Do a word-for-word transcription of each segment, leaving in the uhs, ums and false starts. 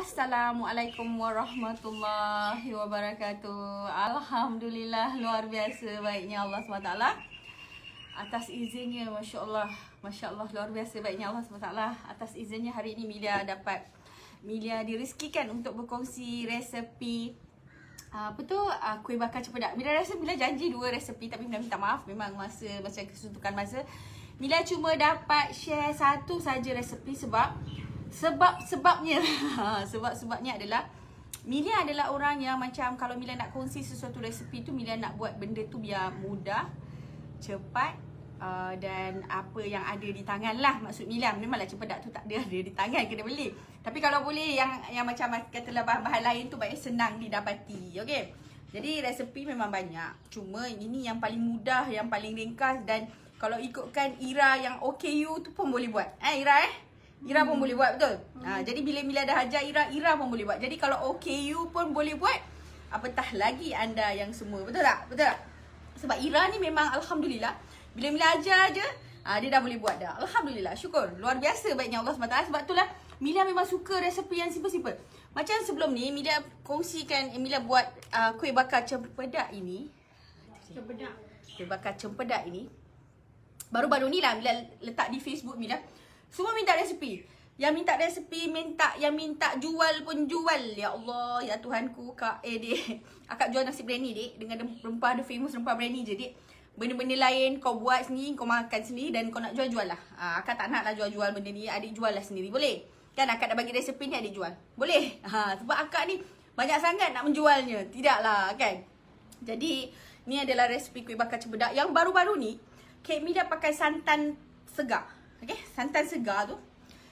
Assalamualaikum warahmatullahi wabarakatuh. Alhamdulillah, luar biasa baiknya Allah subhanahu wa taala. Atas izinnya, Masya Allah, Masya Allah, luar biasa baiknya Allah subhanahu wa taala. Atas izinnya hari ini Milia dapat, Milia direzekikan untuk berkongsi resepi apa tu, uh, kuih bakar cempedak. Milia rasa Milia janji dua resepi, tapi Milia minta maaf, memang masa macam kesuntukan masa. Milia cuma dapat share satu saja resepi sebab Sebab-sebabnya Sebab-sebabnya adalah Milia adalah orang yang macam kalau Milia nak kongsi sesuatu resepi tu, Milia nak buat benda tu biar mudah, cepat uh, dan apa yang ada di tangan lah. Maksud Milia, memanglah cempedak tu tak ada, ada di tangan, kena beli. Tapi kalau boleh yang yang macam katalah bahan-bahan lain tu baik senang didapati. Okay, jadi resepi memang banyak, cuma ini yang paling mudah, yang paling ringkas. Dan kalau ikutkan Ira yang O K U tu pun boleh buat. Eh Ira eh Ira pun boleh buat, betul? Hmm. Ha, jadi bila Milia dah ajar Ira, Ira pun boleh buat. Jadi kalau O K U pun boleh buat, apatah lagi anda yang semua. Betul tak? Betul tak? Sebab Ira ni memang Alhamdulillah, bila Milia ajar je, ha, dia dah boleh buat dah. Alhamdulillah, syukur. Luar biasa baiknya Allah subhanahu wa taala. Sebab itulah Milia memang suka resepi yang simple-simple. Macam sebelum ni, Milia kongsikan, Milia buat uh, kuih bakar cempedak ini. Cempedak. Kuih bakar cempedak ini. Baru-baru ni lah Milia letak di Facebook Milia. Semua minta resepi. Yang minta resepi, minta yang minta jual pun jual. Ya Allah, ya Tuhanku, Kak eh dek. Akak jual nasi biryani dek, dengan rempah, ada famous rempah biryani je dek. Benda-benda lain kau buat sendiri, kau makan sendiri dan kau nak jual-jual lah. Ha, akak tak nak lah jual-jual benda ni, adik jual lah sendiri. Boleh? Kan akak dah bagi resepi ni, adik jual. Boleh? Ha, sebab akak ni banyak sangat nak menjualnya. Tidaklah kan? Jadi ni adalah resepi kuih bakar cempedak yang baru-baru ni Kak Milia pakai santan segar. Okay, santan segar tu,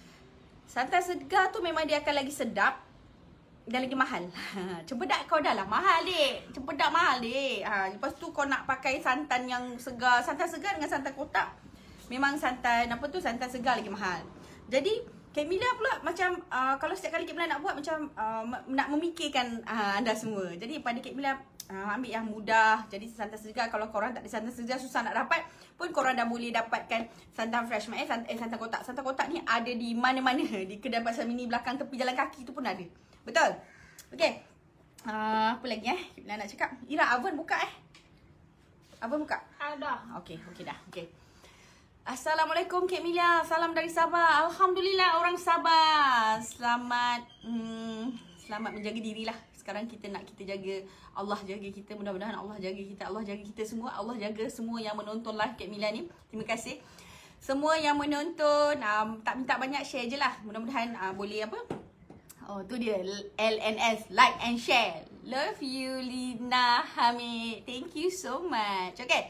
santan segar tu memang dia akan lagi sedap dan lagi mahal. Cempedak kau dah lah mahal dek, cempedak mahal dek. Ha, lepas tu kau nak pakai santan yang segar, santan segar dengan santan kotak, memang santan apa tu, santan segar lagi mahal. Jadi Kak Milia pula macam uh, kalau setiap kali Kak Milia nak buat macam uh, nak memikirkan uh, anda semua. Jadi pada Kak Milia uh, ambil yang mudah. Jadi santan segar, kalau korang tak ada santan segar susah nak dapat pun, korang dah boleh dapatkan santan fresh. Eh santan, eh, santan kotak. Santan kotak ni ada di mana-mana. Di kedai pasar mini belakang tepi jalan kaki tu pun ada. Betul? Okay. Uh, apa lagi eh? Kak Milia nak cakap. Ira, oven buka eh? Oven buka? Ada. Okay, okay dah. Okay. Assalamualaikum Kak Milia, salam dari Sabah. Alhamdulillah orang Sabah. Selamat hmm, selamat menjaga dirilah. Sekarang kita nak kita jaga, Allah jaga kita. Mudah-mudahan Allah jaga kita, Allah jaga kita semua. Allah jaga semua yang menonton live Kak Milia ni. Terima kasih. Semua yang menonton, um, tak minta banyak, share je lah. Mudah-mudahan uh, boleh apa? Oh tu dia, L N S, like and share. Love you Lina Hamid. Thank you so much. Okay.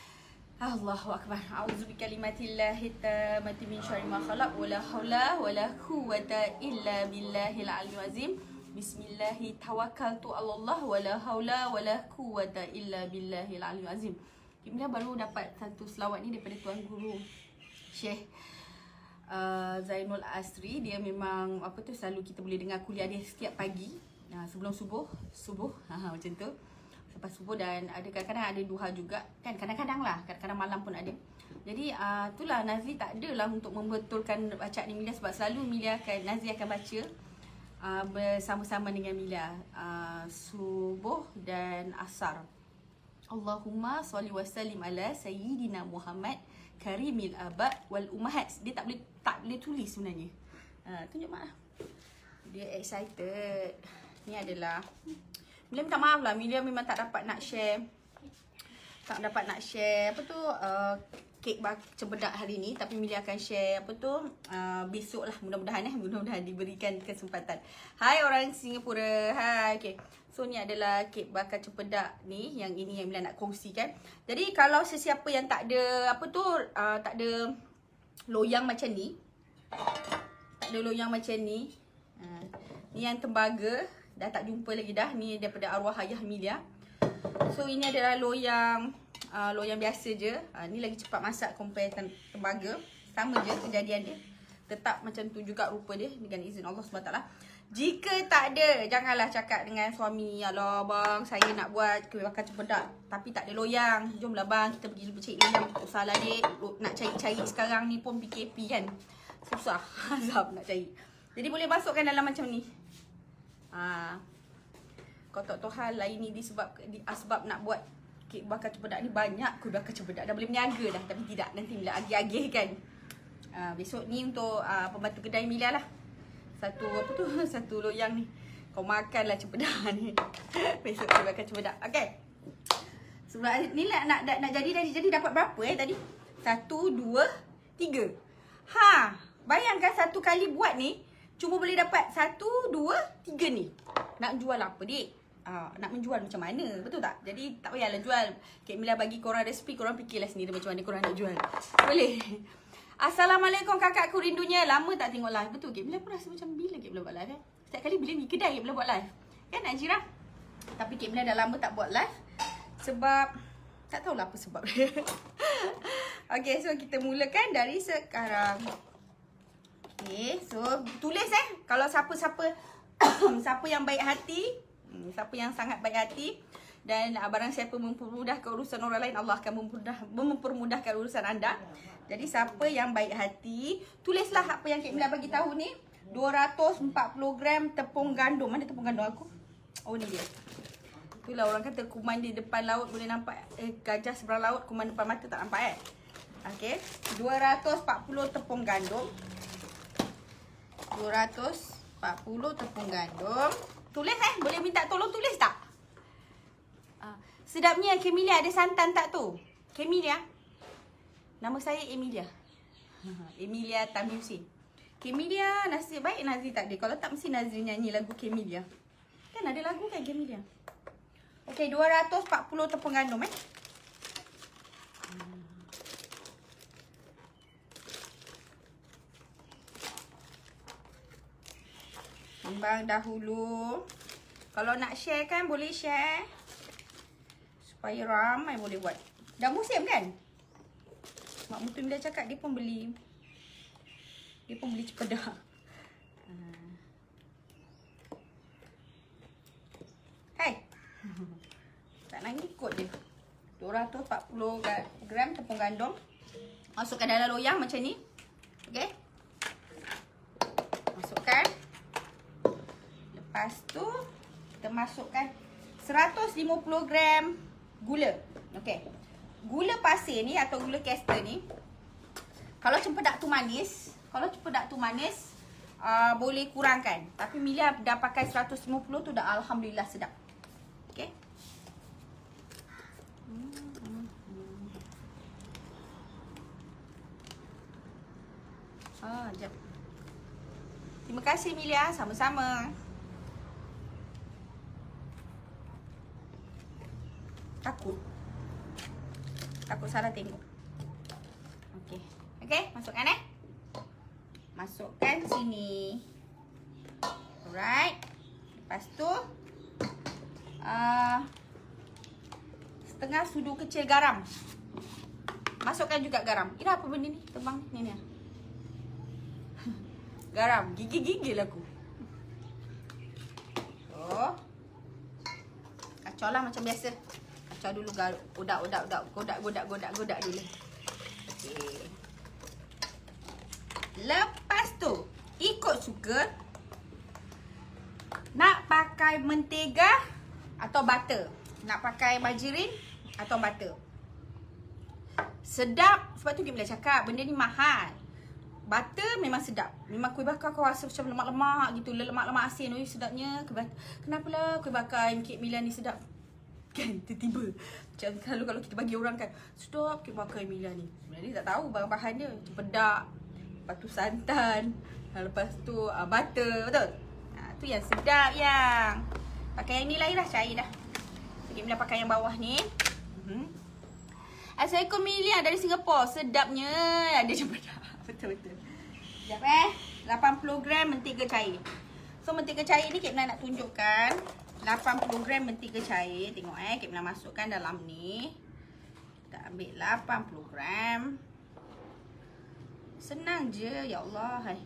Allahu akbar. A'udzu bikalimatillahi tammati min syarri ma khalaq wala haula wala quwwata illa billahil aliyyil azim. Bismillahi tawakkaltu 'alallah wala haula wala quwwata illa billahil aliyyil azim. Kita baru dapat satu selawat ni daripada tuan guru Syekh uh, Zainul Asri. Dia memang apa tu, selalu kita boleh dengar kuliah dia setiap pagi. Nah, sebelum subuh, subuh ha, macam tu. Lepas subuh, dan ada kadang-kadang ada duha juga kan, kadang-kadang lah, kadang-kadang malam pun ada. Jadi uh, itulah Nazri tak adalah untuk membetulkan bacaan ni Milia, sebab selalu Milia akan, Nazri akan baca uh, bersama-sama dengan Milia uh, subuh dan asar. Allahumma salli wa sallim ala sayyidina Muhammad karimil abad wal ummahat. Dia tak boleh tak boleh tulis sebenarnya. Uh, tunjuk mak lah. Dia excited. Ni adalah Milia minta maaf lah, Milia memang tak dapat nak share Tak dapat nak share apa tu uh, kek cempedak hari ni. Tapi Milia akan share apa tu uh, besok lah, mudah-mudahan eh Mudah-mudahan diberikan kesempatan. Hai orang Singapura. Hai, okay. So ni adalah kek bakar cempedak ni, yang ini yang Milia nak kongsikan. Jadi kalau sesiapa yang tak ada apa tu uh, tak ada loyang macam ni, Tak ada loyang macam ni, uh, ni yang tembaga. Dah tak jumpa lagi dah. Ni daripada arwah ayah Milia. So ini adalah loyang uh, loyang biasa je. uh, Ni lagi cepat masak compare tembaga. Sama je kejadian dia. Tetap macam tu juga rupa dia dengan izin Allah subhanahu wa taala. Jika tak ada, janganlah cakap dengan suami, alah bang, saya nak buat kuih bakar cempedak tapi tak ada loyang. Jomlah bang, kita pergi cari loyang. Tak usahlah dek, nak cari-cari sekarang ni pun P K P kan, susah. Azab nak cari. Jadi boleh masukkan dalam macam ni. Ha. Kau tak tahu hal lain ni disebab di asbab nak buat kek bakar cempedak ni banyak kuih bakar cempedak. Dah boleh berniaga dah, tapi tidak, nanti Emilia agih-agih kan. Ha, besok ni untuk uh, pembantu kedai Emilia lah. Satu apa tu? Satu loyang ni. Kau makanlah cempedak ni. Besok kuih bakar cempedak. Okey. Sebab ni nak, nak nak nak jadi dah jadi dapat berapa eh tadi? Satu, dua, tiga. Ha, bayangkan satu kali buat ni cuma boleh dapat satu, dua, tiga ni. Nak jual apa, dik? Uh, nak menjual macam mana, betul tak? Jadi tak payahlah jual. Kek Emilia bagi korang resipi, korang fikirlah sendiri macam mana korang nak jual. Boleh? Assalamualaikum kakakku rindunya. Lama tak tengok live. Betul, Kek Emilia pun rasa macam bila Kek Emilia buat live eh? Setiap kali bila ni kedai Kek Emilia buat live. Kan Nak Jira? Tapi Kek Emilia dah lama tak buat live. Sebab tak tahulah apa sebab. Okay, so kita mulakan dari sekarang. Okay, so tulis eh. Kalau siapa-siapa siapa yang baik hati, siapa yang sangat baik hati dan uh, barang siapa mempermudahkan urusan orang lain, Allah akan mempermudah, mempermudahkan urusan anda. Jadi siapa yang baik hati, tulislah apa yang Kek Emilia bagi tahu ni. Dua ratus empat puluh gram tepung gandum. Mana tepung gandum aku? Oh ni dia. Itulah orang kata kuman di depan laut boleh nampak, eh gajah seberang laut, kuman depan mata tak nampak eh. Okey, dua ratus empat puluh tepung gandum. dua ratus empat puluh tepung gandum. Tulis eh, boleh minta tolong tulis tak? Uh, sedapnya Kek Emilia ada santan tak tu? Kek Emilia. Nama saya Emilia. Emilia Tamiusin. Kek Emilia, nasib baik Nazri tak ada. Kalau tak mesti Nazri nyanyi lagu Kek Emilia. Kan ada lagu kan Kek Emilia? Okey, dua ratus empat puluh tepung gandum eh. Timbang dahulu. Kalau nak share kan boleh share. Supaya ramai boleh buat. Dah musim kan? Mak Mutu Emilia cakap dia pun beli. Dia pun beli cempedak. Hai. Tak nak ikut dia. dua ratus empat puluh gram tepung gandum. Masukkan dalam loyang macam ni. Okey. Masukkan. Lepas tu kita masukkan seratus lima puluh gram gula. Okey. Gula pasir ni atau gula caster ni, kalau cempedak tu manis, kalau cempedak tu manis, uh, boleh kurangkan. Tapi Emilia dah pakai seratus lima puluh tu dah alhamdulillah sedap. Okey. Ah, jap. Terima kasih Emilia, sama-sama. Takut. Takut salah tengok. Okey. Okey, masukkan eh. Masukkan sini. Alright. Lepas tu uh, setengah sudu kecil garam. Masukkan juga garam. Ira apa benda ni? Tebang ni ni. Garam. Gigil-gigil aku. Oh. Kacau lah macam biasa. Kacau dulu garuk. Godak, godak, godak. Godak, godak, godak, godak dulu. Okey. Lepas tu, ikut suka. Nak pakai mentega atau butter. Nak pakai margarin atau butter. Sedap. Sebab tu Kek Emilia cakap, benda ni mahal. Butter memang sedap. Memang kuih bakar kau rasa macam lemak-lemak gitu. Lemak-lemak asin. Oh, sedapnya. Kenapalah kuih bakar Kek Emilia ni sedap? Kan tiba-tiba macam kalau kalau kita bagi orang kan, stop kuih bakar Emilia ni. Sebenarnya tak tahu bahan-bahan dia. Cempedak, lepas tu santan, lepas tu uh, butter, betul? Ha, tu yang sedap yang. Pakai yang ni lah Ira, cair dah. Kek Emilia pakai yang bawah ni. Hmm. Assalamualaikum Emilia dari Singapura. Sedapnya ada cempedak. Betul-betul. Sekejap eh. lapan puluh gram mentega cair. So mentega cair ni Kek Emilia nak tunjukkan. lapan puluh gram mentega cair. Tengok eh, Kek Emilia masukkan dalam ni. Kita ambil lapan puluh gram. Senang je, ya Allah. Hai.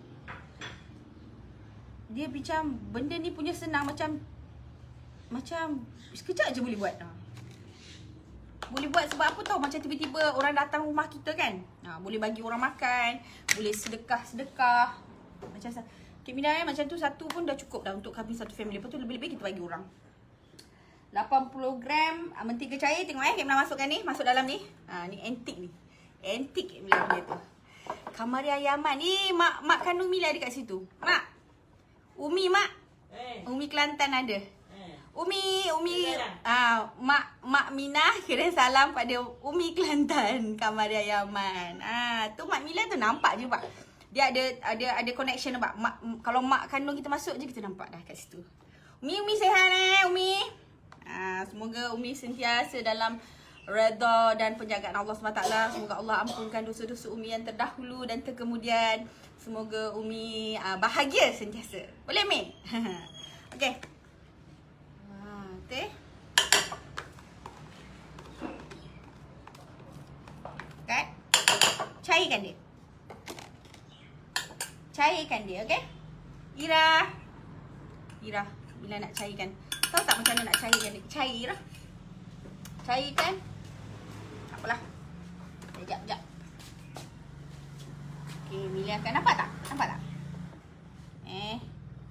Dia macam benda ni punya senang macam macam sekejap je boleh buat. Ha. Boleh buat sebab apa tahu, macam tiba-tiba orang datang rumah kita kan. Ha, boleh bagi orang makan, boleh sedekah-sedekah. Macam Kek Mila eh, macam tu satu pun dah cukup dah untuk kami satu family. Lepas tu lebih-lebih kita bagi orang. lapan puluh gram uh, mentega cair. Tengok eh, Kek Mila masukkan ni. Masuk dalam ni. Ha, ni antik ni. Antik Kek Mila punya tu. Kamaria Yaman. Ni mak mak kandung Mila ada kat situ. Mak. Umi mak. Eh. Umi Kelantan ada. Eh. Umi, Umi, ah, mak mak Mina kirim salam pada Umi Kelantan, Kamaria Yaman. Ah, tu mak Mila tu nampak je pak. Dia ada ada ada connection pak. Mak, kalau mak kandung kita masuk je kita nampak dah kat situ. Umi, Umi sihat eh, Umi. Ah, semoga Umi sentiasa dalam redha dan penjagaan Allah subhanahu wa taala. Semoga Allah ampunkan dosa-dosa Umi yang terdahulu dan terkemudian. Semoga Umi uh, bahagia sentiasa. Boleh, Mi? Okey. Ha, teh. Kan? Cairkan dia. Cairkan dia, okey? Ira. Ira, bila nak cairkan. Tahu tak macam mana nak cairkan dia? Cair lah. Cairkan. Tak apalah. Sekejap, sekejap. Okey, Mila akan nampak tak? Nampak tak? Eh.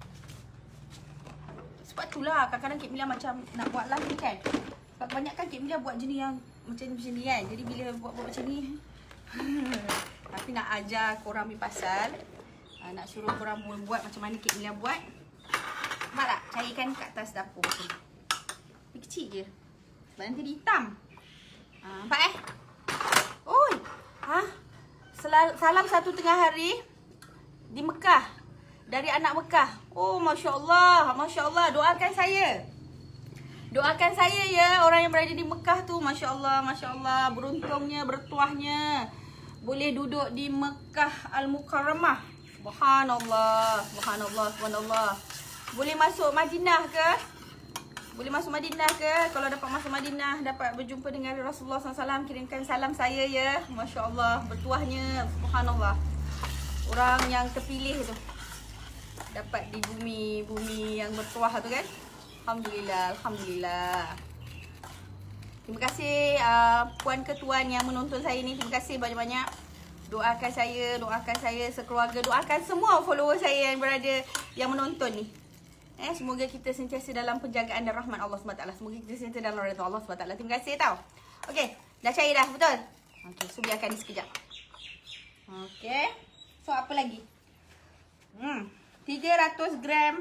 Sebab itulah kadang-kadang Kek Mila macam nak buat live ni kan. Sebab kebanyakan Kek Mila buat jenis yang macam macam ni kan. Jadi bila buat-buat macam ni tapi nak ajar korang ambil pasal, nak suruh korang buat macam mana Kek Mila buat. Nampak tak? Cairkan kat atas dapur macam ni. Ni kecil je. Sebab nanti dia hitam. Ha, nampak eh? Oi. Ha? Salam satu tengah hari di Mekah. Dari anak Mekah. Oh, Masya Allah. Masya Allah. Doakan saya. Doakan saya ya. Orang yang berada di Mekah tu. Masya Allah. Masya Allah. Beruntungnya, bertuahnya. Boleh duduk di Mekah Al-Mukarramah. Subhanallah. Subhanallah. Subhanallah. Boleh masuk Madinah ke? Boleh masuk Madinah ke? Kalau dapat masuk Madinah, dapat berjumpa dengan Rasulullah sallallahu alaihi wasallam, kirimkan salam saya ya. Masya Allah, bertuahnya. Subhanallah. Orang yang terpilih tu dapat di bumi bumi yang bertuah tu kan. Alhamdulillah, Alhamdulillah. Terima kasih uh, puan ketuan yang menonton saya ni. Terima kasih banyak-banyak. Doakan saya, doakan saya sekeluarga, doakan semua follower saya yang berada, yang menonton ni. Eh, semoga kita sentiasa dalam penjagaan dan rahmat Allah subhanahu wa taala. Semoga kita sentiasa dalam redha Allah subhanahu wa taala. Terima kasih tau. Okey, dah cair dah, betul? Okey, so biarkan ni sekejap. Okey. So apa lagi? Hmm, tiga ratus gram.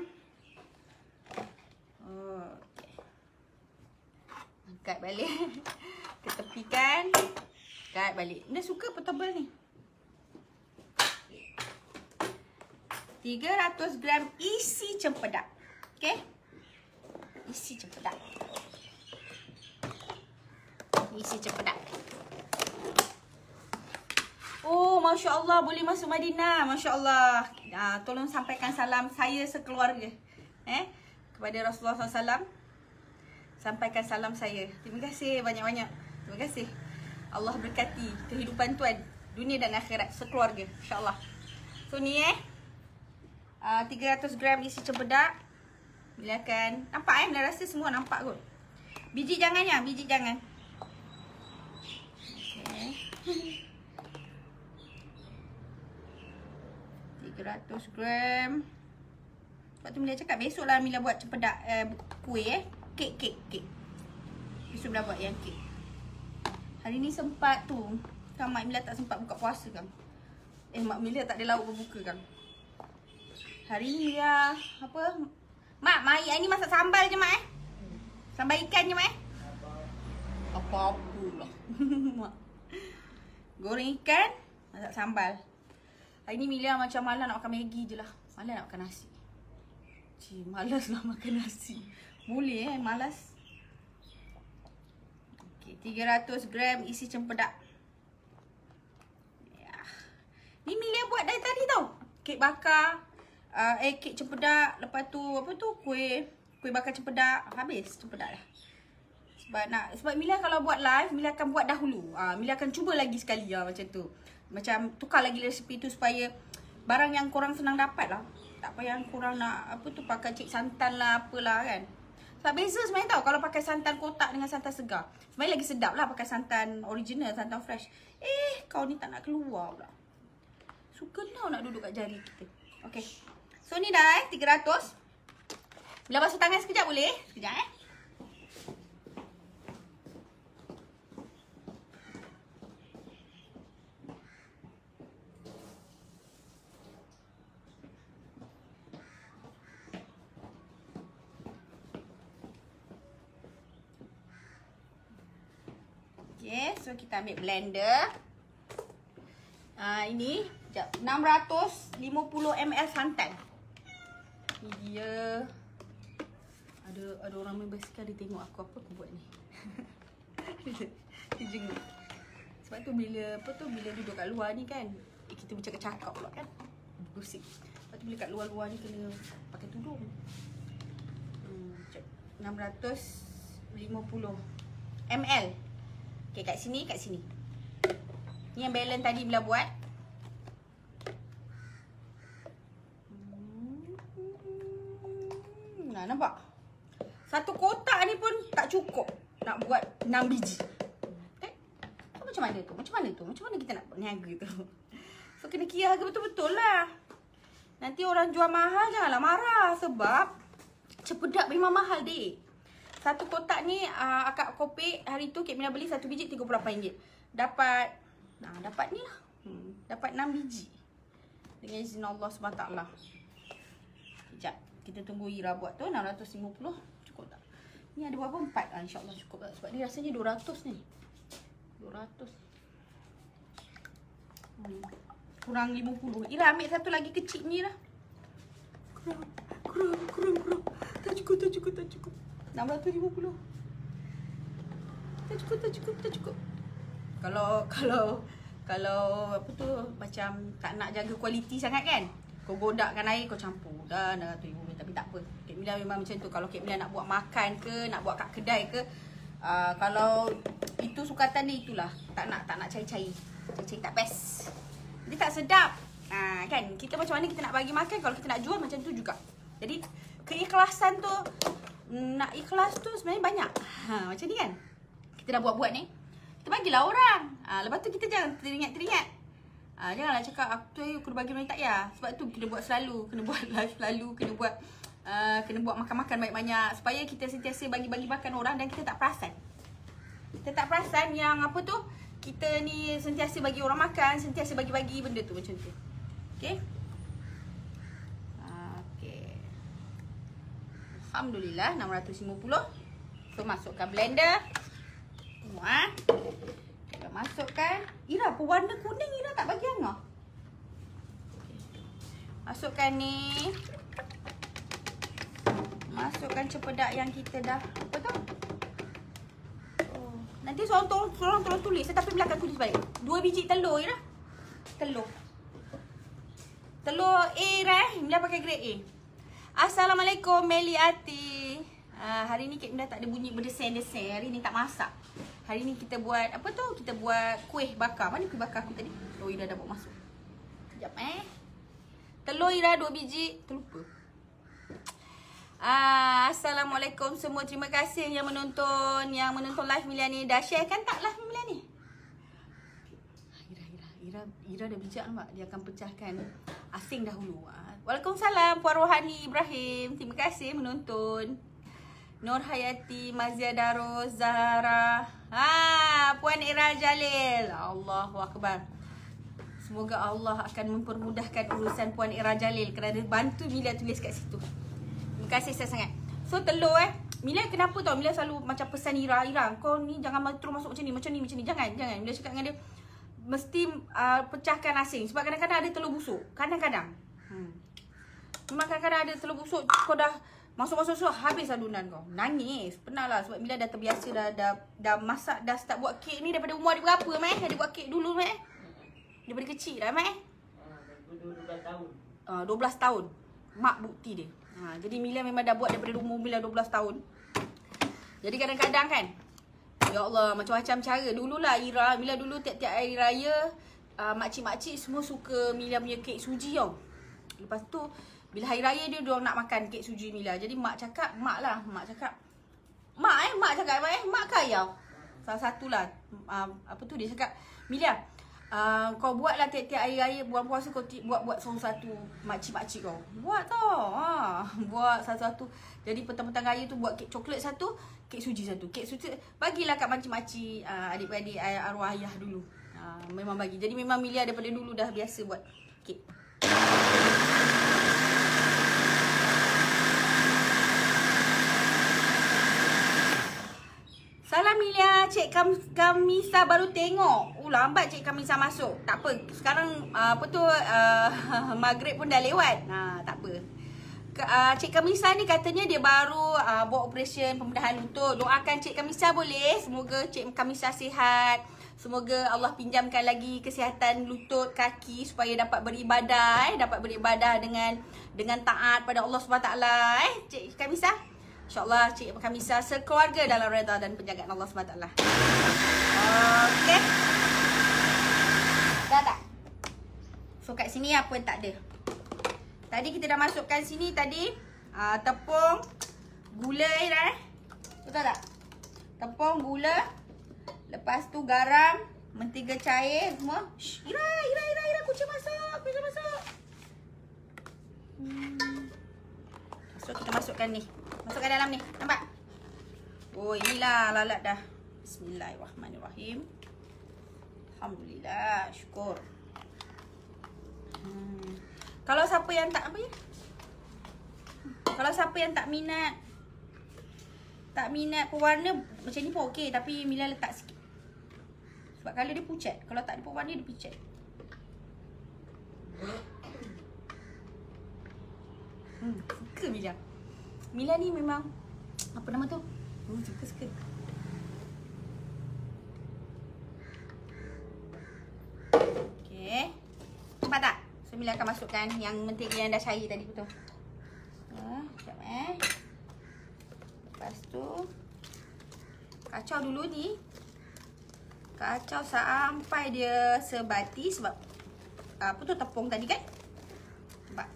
Oh, okay. Angkat balik. Ketepikan. Angkat balik. Dia suka apa tebal ni? tiga ratus gram isi cempedak. Okey. Isi cempedak. Isi cempedak. Oh, Masya Allah, boleh masuk Madinah. Masya Allah. Ah, tolong sampaikan salam saya sekeluarga. Eh, kepada Rasulullah sallallahu alaihi wasallam. Sampaikan salam saya. Terima kasih banyak-banyak. Terima kasih. Allah berkati kehidupan tuan, dunia dan akhirat, sekeluarga. InsyaAllah. So ni eh. Uh, tiga ratus gram isi cempedak. Bilakan. Nampak eh? Mila rasa semua nampak kot. Biji jangan ya. Biji jangan. Okay. tiga ratus gram. Sebab tu Mila cakap besok lah Mila buat cempedak uh, kuih eh. Kek, kek, kek. Besok Mila buat yang kek. Hari ni sempat tu. Kan Mak Mila tak sempat buka puasa kan. Eh, Mak Mila tak ada lauk berbuka kan. Hari ni ya, apa? Mak, Mak hari ni masak sambal je Mak eh. Sambal ikan je Mak eh. Apa-apa lah. Mak. Goreng ikan, masak sambal. Hari ni Mila macam malas nak makan Maggi je lah. Malas nak makan nasi. Cik, malas nak makan nasi. Boleh eh, malas. Okay, tiga ratus gram isi cempedak. Ya. Ni Mila buat dari tadi tau. Kek bakar. Uh, eh kek cempedak, lepas tu apa tu kuih kuih bakar cempedak, habis cempedak dah. Sebab nak sebab Mila kalau buat live, Mila akan buat dahulu. Ah uh, Mila akan cuba lagi sekali lah macam tu. Macam tukar lagi resipi tu supaya barang yang korang senang dapat lah. Tak payah korang nak apa tu pakai cik santan lah apalah kan. Sebab beza sebenarnya tau kalau pakai santan kotak dengan santan segar. Sebenarnya lagi sedap lah pakai santan original, santan fresh. Eh, kau ni tak nak keluar pula. Suka tau nak duduk kat jari kita. Okay. So ni dah eh, tiga ratus. Bila basuh tangan sekejap boleh? Sekejap eh. Okay, so kita ambil blender. Uh, ini sekejap, enam ratus lima puluh mililiter santan. Ni dia. Ada ada orang main basikal, dia tengok aku apa aku buat ni. Dia jenguk. Sebab tu bila apa tu bila duduk kat luar ni kan, eh, kita bercakap-cakap pula kan. Bersih. Sebab tu bila kat luar-luar ni kena pakai tudung. Hmm, enam ratus lima puluh mililiter. Okay, kat sini, kat sini. Ni yang balance tadi Mila buat. Hmm, nah, nampak? Satu kotak ni pun tak cukup nak buat enam biji. Okay? So, macam mana tu? Macam mana tu? Macam mana kita nak buat niaga tu? So, kena kira harga betul-betul lah. Nanti orang jual mahal janganlah marah. Sebab cepedak memang mahal, dek. Satu kotak ni uh, akak kopek hari tu Kek Mila beli satu biji tiga puluh lapan ringgit. Dapat nah, dapat ni lah. Hmm, dapat enam biji. Dengan izin Allah subhanahu wa taala. Sekejap, kita tunggu Ira buat tu enam ratus lima puluh. Cukup tak? Ni ada berapa? empat ah, insya-Allah cukup tak? Sebab dia rasanya dua ratus ni. dua ratus. Hmm, kurang lima puluh. Ira ambil satu lagi kecil ni lah. Kurang, kurang, kurang, kurang. Tak cukup, tak cukup, tak cukup. enam ratus lima puluh. Tak cukup, tak cukup, tak cukup. Kalau kalau kalau apa tu macam tak nak jaga kualiti sangat kan, kau godakkan air, kau campur dah enam ratus lima puluh. Tapi tak apa. Kek Mila memang macam tu. Kalau Kek Mila nak buat makan ke, nak buat kat kedai ke, uh, kalau itu sukatan dia itulah. Tak nak tak nak cari-cari. Cari-cari tak best. Dia tak sedap. Ha, kan kita macam mana kita nak bagi makan, kalau kita nak jual macam tu juga. Jadi keikhlasan tu, nak ikhlas tu sebenarnya banyak. Ha, macam ni kan. Kita dah buat-buat ni. Kita bagilah orang. Ha, lepas tu kita jangan teringat-teringat. Ha, janganlah cakap aku tu aku kena bagi orang tak ya. Sebab tu kena buat selalu, kena buat live selalu, kena buat uh, kena buat makan-makan banyak-banyak supaya kita sentiasa bagi-bagi makan orang dan kita tak perasan. Kita tak perasan yang apa tu, kita ni sentiasa bagi orang makan, sentiasa bagi-bagi benda tu macam tu. Okey? Alhamdulillah enam ratus lima puluh. So masukkan blender. Tengok ah. Kita masukkan. Ira apa warna kuning Ira tak bagi angah. Masukkan ni. Masukkan cempedak yang kita dah apa tu? Oh, nanti seorang tolong seorang tolong tulis tapi belakang tulis balik. Dua biji telur Ira. Telur. Telur A Ira, Mila pakai grade A. Assalamualaikum Meliati. uh, Hari ni Kek Mila tak ada bunyi berdesen-desen. Hari ni tak masak. Hari ni kita buat apa tu? Kita buat kuih bakar. Mana kuih bakar aku tadi? Oh, Ira dah bawa masuk. Sekejap eh. Telur Ira dua biji. Terlupa. uh, Assalamualaikum semua. Terima kasih yang menonton. Yang menonton live Mila ni. Dah share kan tak live Mila ni? Ira, Ira, Ira, Ira dah bijak nampak. Dia akan pecahkan asing dahulu. Waalaikumsalam Puan Rohani Ibrahim. Terima kasih menonton. Nur Hayati, Mazia Daros, Zahra. Ha, Puan Ira Jalil. Allahu Akbar. Semoga Allah akan mempermudahkan urusan Puan Ira Jalil kerana bantu Mila tulis kat situ. Terima kasih saya sangat. So telur eh. Mila kenapa tau? Mila selalu macam pesan Ira, Ira kau ni jangan terus masuk macam ni, macam ni, macam ni. Jangan, jangan. Mila cakap dengan dia mesti uh, pecahkan asing. Sebab kadang-kadang ada telur busuk. Kadang-kadang. Hmm. Memang kadang-kadang ada telur busuk, kau dah masuk-masuk habis adunan kau. Nangis. Pernah lah sebab Mila dah terbiasa dah, dah dah masak, dah start buat kek ni daripada umur dia berapa meh? Dia buat kek dulu meh? Daripada kecil dah meh? dua belas tahun. Uh, dua belas tahun. Mak bukti dia. Ha, jadi Mila memang dah buat daripada umur Mila dua belas tahun. Jadi kadang-kadang kan, ya Allah, macam-macam cara. Dululah Ira, Mila dulu tiap-tiap hari raya, uh, makcik-makcik semua suka Mila punya kek suji tau. Lepas tu bila hari raya dia diorang nak makan kek suji Mila. Jadi mak cakap, mak lah, mak cakap. Mak eh, mak cakap apa eh? Mak kaya. Salah satulah uh, apa tu dia cakap, Mila, Uh, kau buatlah tiap-tiap hari-hari bulan puasa kau buat-buat seorang satu makcik-makcik kau. Buat tau. Ha, buat satu-satu. Jadi petang-petang raya tu buat kek coklat satu, kek suji satu. Kek suji bagilah kat makcik-makcik, uh, adik-beradik arwah ayah dulu. Uh, memang bagi. Jadi memang Milia daripada dulu dah biasa buat kek. Salam Milia, Cik Kam Kamisa baru tengok. Oh lambat Cik Kamisa masuk. Tak apa. Sekarang uh, apa tu uh, maghrib pun dah lewat. Ha, tak apa. Uh, Cik Kamisa ni katanya dia baru uh, buat operesen pembedahan lutut. Doakan Cik Kamisa boleh. Semoga Cik Kamisa sihat. Semoga Allah pinjamkan lagi kesihatan lutut, kaki supaya dapat beribadah, eh, dapat beribadah dengan dengan taat pada Allah subhanahu wa taala, eh Cik Kamisa. InsyaAllah Cik Kamisa sekeluarga dalam redha dan penjagaan Allah subhanahu wa taala. Okey. Dah tak? So kat sini apa tak ada. Tadi kita dah masukkan sini tadi uh, tepung, gula dah eh. Betul tak? Tepung, gula. Lepas tu garam, mentega cair semua. Shh, Ira, Ira, Ira, Ira, kucing masak, kucing masak. Hmm. So kita masukkan ni. Masukkan dalam ni. Nampak? Oh, inilah lalat dah. Bismillahirrahmanirrahim. Alhamdulillah. Syukur. Hmm. Kalau siapa yang tak apa ya? Kalau siapa yang tak minat tak minat pewarna macam ni pun okey, tapi Mila letak sikit. Sebab kalau dia pucat, kalau tak ada pewarna dia pucat. Hmm, suka Mila. Mila ni memang apa nama tu? Hmm, suka-suka. Okey. Nampak tak? So Mila akan masukkan yang mentega yang dah cair tadi betul. Ha, sekejap eh. Lepas tu kacau dulu ni. Kacau sampai dia sebati sebab apa tu tepung tadi kan? Nampak?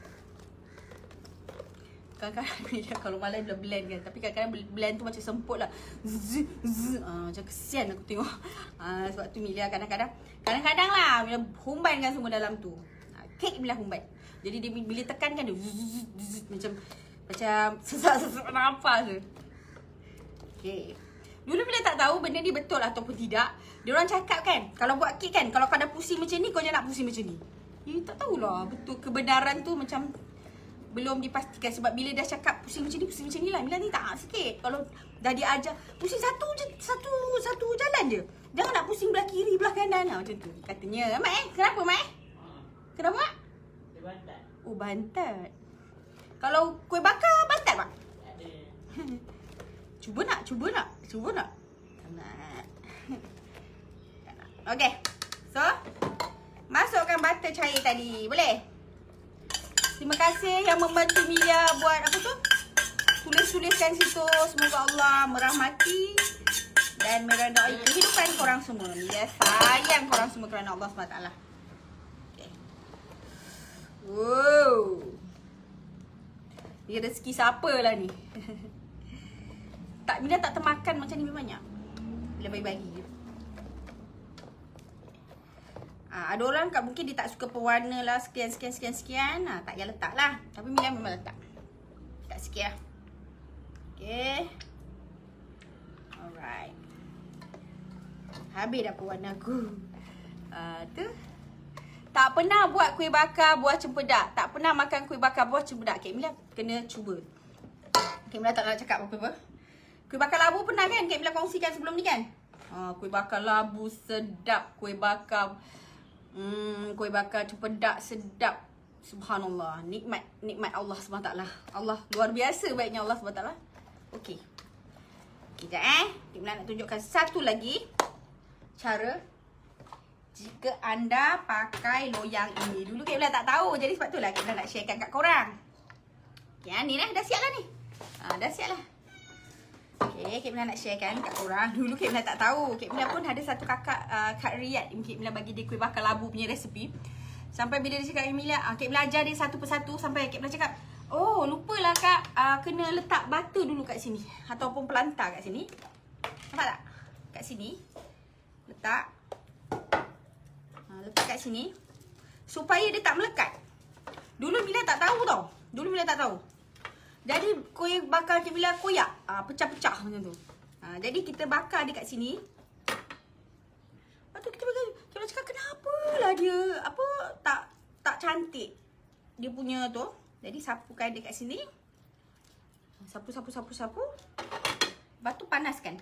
Kadang-kadang kalau malam dia blend kan. Tapi kadang-kadang blend tu macam semput lah. Zzz, zzz. Uh, macam kesian aku tengok. Uh, sebab tu Milia kadang-kadang Kadang-kadang lah Mila humbankan semua dalam tu. uh, Kek Mila humban. Jadi dia bila tekan kan dia zzz, zzz, Macam Macam sesak-sesak nafas tu. Okay. Dulu Mila tak tahu benda ni betul ataupun tidak. Diorang cakap kan, kalau buat kek kan, kalau kau dah pusing macam ni, kau jangan nak pusing macam ni. Ya tak tahulah betul kebenaran tu macam belum dipastikan. Sebab bila dah cakap pusing macam ni, pusing macam ni lah. Mila ni tak sikit. Kalau dah diajar pusing satu je, satu satu jalan je. Jangan nak pusing belah kiri, belah kanan lah. Macam tu katanya. Mak eh, kenapa Mak eh? Kenapa Mak? Dia bantat. Oh bantat. Kalau kuih bakar, bantat Mak? Tak ada. Cuba nak, cuba nak, cuba nak. Tak nak. Okey. So, masukkan butter cair tadi. Boleh? Terima kasih yang membantu Milia buat apa tu? Tulis-tuliskan situ. Semoga Allah merahmati dan meredai kehidupan korang semua. Milia sayang korang semua kerana Allah subhanahu wa taala. Okay. Wow. Ni rezeki siapa lah ni? Tak, Mila tak termakan macam ni banyak. Bila bagi-bagi je. Ha, ada orang kat mungkin dia tak suka pewarna lah. Sekian, sekian, sekian, sekian. Ha, tak payah letak lah. Tapi Mila memang letak. Letak sikit lah. Okay. Alright. Habis dah pewarna aku. Ha, tu. Tak pernah buat kuih bakar buah cempedak. Tak pernah makan kuih bakar buah cempedak. Okay, Mila kena cuba. Okay, Mila tak nak cakap apa-apa. Kuih bakar labu pernah kan? Kak Mila kongsikan sebelum ni kan? Ha, kuih bakar labu sedap. Kuih bakar hmm, kuih bakar cempedak sedap. Subhanallah. Nikmat. Nikmat Allah subhanahu wa taala. Allah luar biasa baiknya Allah subhanahu wa taala. Okey. Sekejap eh. Kak Mila nak tunjukkan satu lagi cara jika anda pakai loyang ini. Dulu Kak Mila tak tahu. Jadi sebab itulah Kak Mila nak sharekan kat korang. Okay, ni lah. Dah siap lah ni. Ha, dah siap lah. Okay, Kak Mila nak sharekan kat korang. Dulu Kak Mila tak tahu. Kak Mila pun ada satu kakak, uh, Kak Riyad. Kak Mila bagi dia kuih bakar labu punya resipi. Sampai bila dia cakap Kak Mila, uh, Kak Mila ajar dia satu persatu. Sampai Kak Mila cakap, oh lupalah Kak, uh, kena letak butter dulu kat sini. Ataupun pelantar kat sini. Nampak tak? Kat sini. Letak. letak kat sini supaya dia tak melekat. Dulu Mila tak tahu tau. Dulu Mila tak tahu. Jadi kuih bakar Cik Mila koyak. Ha, pecah-pecah macam tu. Ha, jadi kita bakar dia kat sini. Lepas tu kita bakar. Cik Mila cakap kenapalah dia apa tak tak cantik. Dia punya tu. Jadi sapukan dia kat sini. Sapu, sapu, sapu, sapu. Lepas tu panaskan.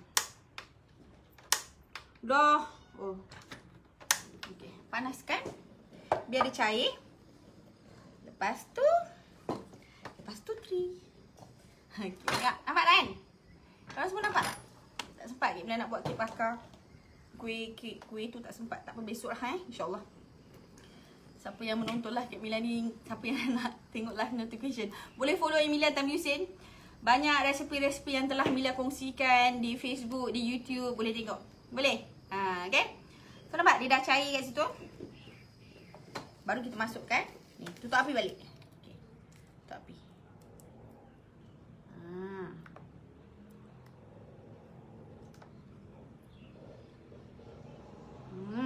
Dah. Oh. Okey, panaskan. Biar dia cair. Lepas tu Lepas tu tri. Okay, tengok. Nampak kan? Korang semua nampak tak? Tak sempat Kek Mila nak buat kek bakar. Kuih kek kuih tu tak sempat. Tak apa, besok lah eh, InsyaAllah. Siapa yang menonton lah Kek Mila ni, siapa yang nak tengok lah notification, boleh follow Emilia Tamyusin. Banyak resepi-resepi yang telah Emilia kongsikan di Facebook, di YouTube. Boleh tengok. Boleh? Ha, okay? So nampak dia dah cair kat situ. Baru kita masukkan. Ni, tutup api balik. Okey. Tutup api. Ha. Hmm.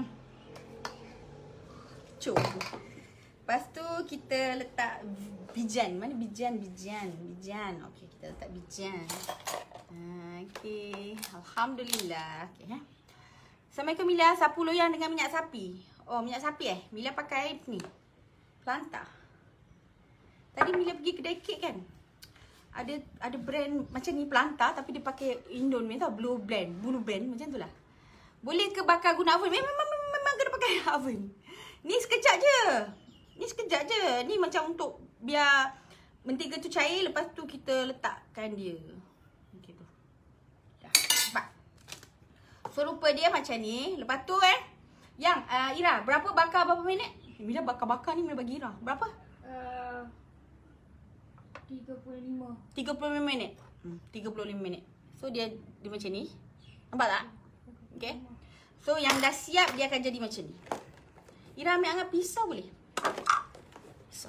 Cuk. Lepas tu kita letak bijan. Mana bijan? Bijan. Bijan. Okey, kita letak bijan. Ha, okey. Alhamdulillah. Okey, ha. Assalamualaikum Mila. Sapu loyang dengan minyak sapi. Oh, minyak sapi eh? Mila pakai ni. Planta. Tadi Mila pergi kedai kek kan? Ada ada brand macam ni Planta tapi dia pakai Indon ni tau, Blue Blend, Blue Blend macam tu lah. Boleh ke bakar guna oven? Memang memang, memang kena pakai oven. Ni sekejap je. Ni sekejap je. Ni macam untuk biar mentega tu cair, lepas tu kita letakkan dia. Macam tu. Dah. Nampak? So rupa dia macam ni. Lepas tu eh, yang uh, Ira, berapa bakar berapa minit? Mila bakar-bakar ni Mila bagi Ira. Berapa? Uh, tiga puluh lima. tiga puluh lima minit. Hmm, tiga puluh lima minit. So dia dia macam ni. Nampak tak? Okey. So yang dah siap dia akan jadi macam ni. Ira ambil angkat pisau boleh? Pisau.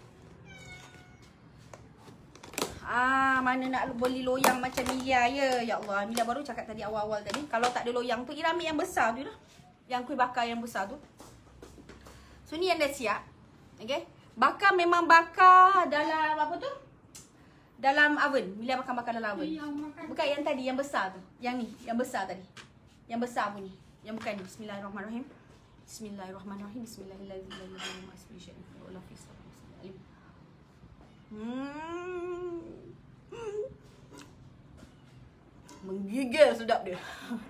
Ah, mana nak beli loyang macam Mila ya. Ya Allah, Mila baru cakap tadi awal-awal tadi, kalau tak ada loyang tu Ira ambil yang besar tu dah. Yang kuih bakar yang besar tu. So ni yang dah siap. Okay. Bakar memang bakar dalam apa tu? Dalam oven. Mila bakar-bakar dalam oven. Bukan yang tadi, yang besar tu. Yang ni, yang besar tadi. Yang besar punya. Yang bukan ni. Bismillahirrahmanirrahim. Bismillahirrahmanirrahim. Bismillahirrahmanirrahim. Hmm. Menggigil sedap dia.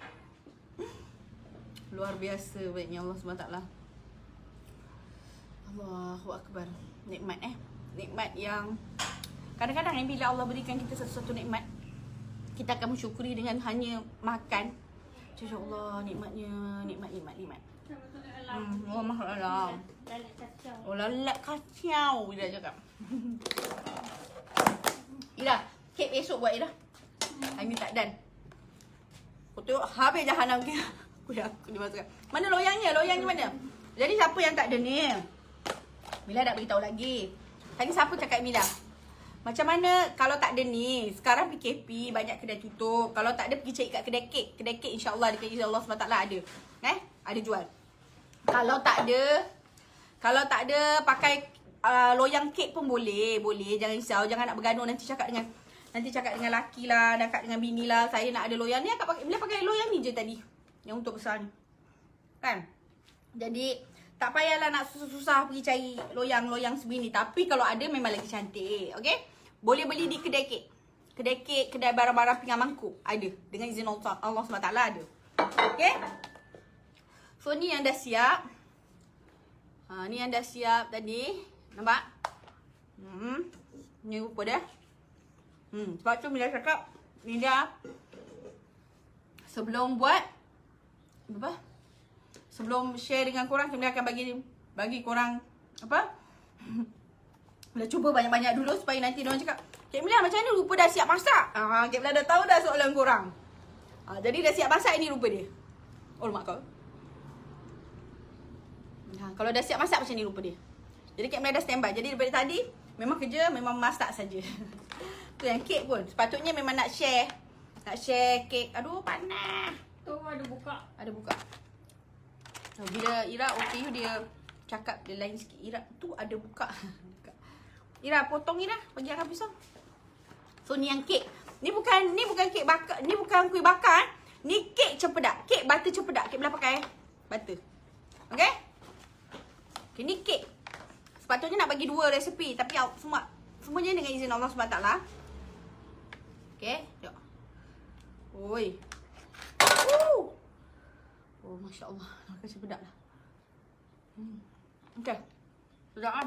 Luar biasa baiknya Allah subhanahu wa taala. Allahu Akbar. Nikmat eh. Nikmat yang kadang-kadang eh, bila Allah berikan kita sesuatu nikmat, kita akan mensyukuri dengan hanya makan. Masya Allah, nikmatnya, nikmat, nikmat, nikmat. Hmm, oh mahal. Oh lalat kacau Ira cakap. Ira, kek esok buat Ira. Hari ni tak dan. Kau tengok habis jahanam ke. Aku dah aku dimasukkan. Mana loyangnya? Loyangnya mana? Jadi siapa yang tak ada ni? Mila nak beritahu lagi. Tadi siapa cakap Mila? Macam mana kalau tak ada ni? Sekarang P K P, banyak kedai tutup. Kalau tak ada, pergi cari kat kedai kek. Kedai kek insya-Allah dekat Allah subhanahu wa taala ada. Eh? Ada jual. Kalau tak ada, kalau tak ada pakai uh, loyang kek pun boleh. Boleh, jangan risau. Jangan nak bergaduh nanti cakap dengan nanti cakap dengan laki lah, cakap dengan bini lah, saya nak ada loyang ni, akak pakai Mila pakai loyang ni je tadi. Yang untuk besar ni. Kan? Jadi tak payahlah nak susah-susah pergi cari loyang-loyang sebini. Tapi kalau ada memang lagi cantik. Okay? Boleh beli di kedai kek. Kedai kek, kedai barang-barang pinggan mangkuk. Ada. Dengan izin Allah, Allah subhanahu wa taala ada. Okay? So ni yang dah siap. Ha, ni yang dah siap tadi. Nampak? Hmm. Ni rupa dia. Hmm. Sebab tu Mila cakap, Mila sebelum buat apa? Sebelum share dengan korang, Mila akan bagi bagi korang apa? Mila cuba banyak-banyak dulu supaya nanti diorang cakap, Kek Mila macam ni rupa dah siap masak. Ah, Kek Mila dah tahu dah soalan korang. Ah, jadi dah siap masak, ini rupa dia. Oh mak kau. Ha, kalau dah siap masak macam ni rupa dia. Jadi Kek Mila dah standby. Jadi daripada tadi memang kerja memang masak saja. Tu yang kek pun sepatutnya memang nak share. Nak share kek. Aduh panas. Tu ada buka. Ada buka. So, bila Ira okey dia cakap dia lain sikit. Ira tu ada buka. Ira potong Ira, bagi akak pisau. So ni yang kek. Ni bukan ni bukan kek bakar, ni bukan kuih bakar. Ni kek cempedak. Kek butter cempedak. Kek belah pakai butter. Okey? Okey, ni kek. Sepatutnya nak bagi dua resepi tapi semua semuanya dengan izin Allah subhanahu wa taala. Okey, tengok. Oi. Uh. Oh, masya-Allah. Nak kasi pedak lah. Hmm. Okey. Sedap kan?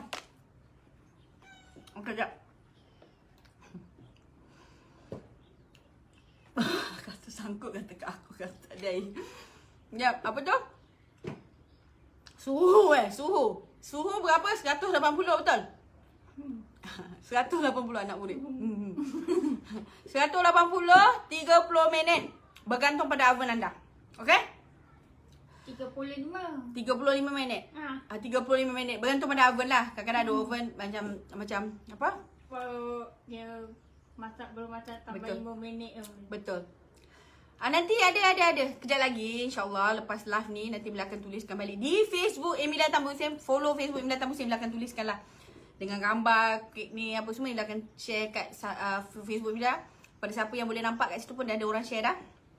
Okey, jap. Kata sangkut kata kat aku kata dia. Jap, apa tu? Suhu eh, suhu. Suhu berapa? seratus lapan puluh betul? Hmm. seratus lapan puluh anak murid. Hmm. seratus lapan puluh, tiga puluh minit. Bergantung pada oven anda. Okey? tiga puluh lima. tiga puluh lima minit. Ha. Ah, tiga puluh lima minit. Bergantung pada oven lah. Kadang-kadang ada oven macam macam apa? Kalau dia masak belum masak tambah Betul. lima minit je. Betul. Ah, nanti ada ada ada. Kejap lagi insya-Allah lepas live ni nanti Emilia akan tuliskan balik di Facebook Emilia Tan Musim. Follow Facebook Emilia Tan Musim, Emilia akan tuliskanlah dengan gambar kek ni apa semua Emilia akan share kat uh, Facebook Emilia. Pada siapa yang boleh nampak kat situ pun dah ada orang share dah.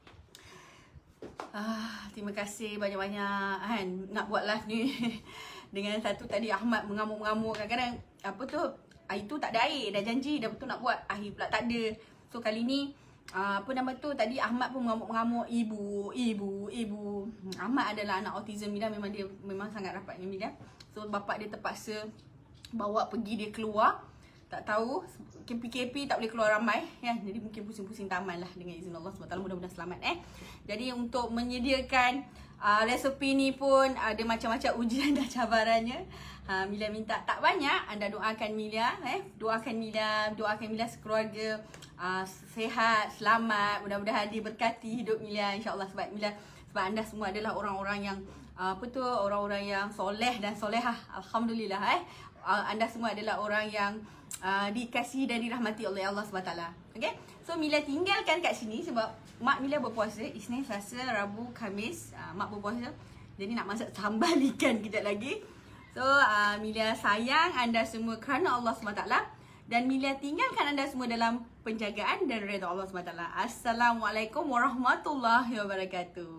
Ah, terima kasih banyak-banyak kan nak buat live ni. Dengan satu tadi Ahmad mengamuk-mengamuk kadang-kadang apa tu ah, itu tak ada air, dah janji dah betul nak buat, air pula tak ada. So kali ni uh, apa nama tu tadi Ahmad pun mengamuk-mengamuk, ibu, ibu, ibu. Hmm, Ahmad adalah anak autism Emilia, memang dia memang sangat rapat dengan Emilia. So bapak dia terpaksa bawa pergi dia keluar. Tak tahu K P K P tak boleh keluar ramai ya. Jadi mungkin pusing-pusing taman lah dengan izin Allah subhanahu wa taala, mudah-mudahan selamat eh. Jadi untuk menyediakan uh, resepi ni pun ada macam-macam ujian dan cabarannya. Ha, Emilia minta tak banyak, anda doakan Emilia eh. Doakan Emilia, doakan Emilia sekeluarga uh, sihat, selamat, mudah-mudahan diberkati hidup Emilia insya-Allah sebab Emilia sebab anda semua adalah orang-orang yang uh, apa tu orang-orang yang soleh dan solehah. Alhamdulillah eh. Uh, anda semua adalah orang yang uh, dikasihi dan dirahmati oleh Allah subhanahu wa taala. Okey. So Emilia tinggalkan kat sini sebab mak Emilia berpuasa Isnin, Selasa, Rabu, Khamis. Uh, mak berpuasa. Jadi nak masak sambal ikan kejap lagi. So uh, Emilia sayang anda semua kerana Allah subhanahu wa taala dan Emilia tinggalkan anda semua dalam penjagaan dan redha Allah subhanahu wa taala. Assalamualaikum warahmatullahi wabarakatuh.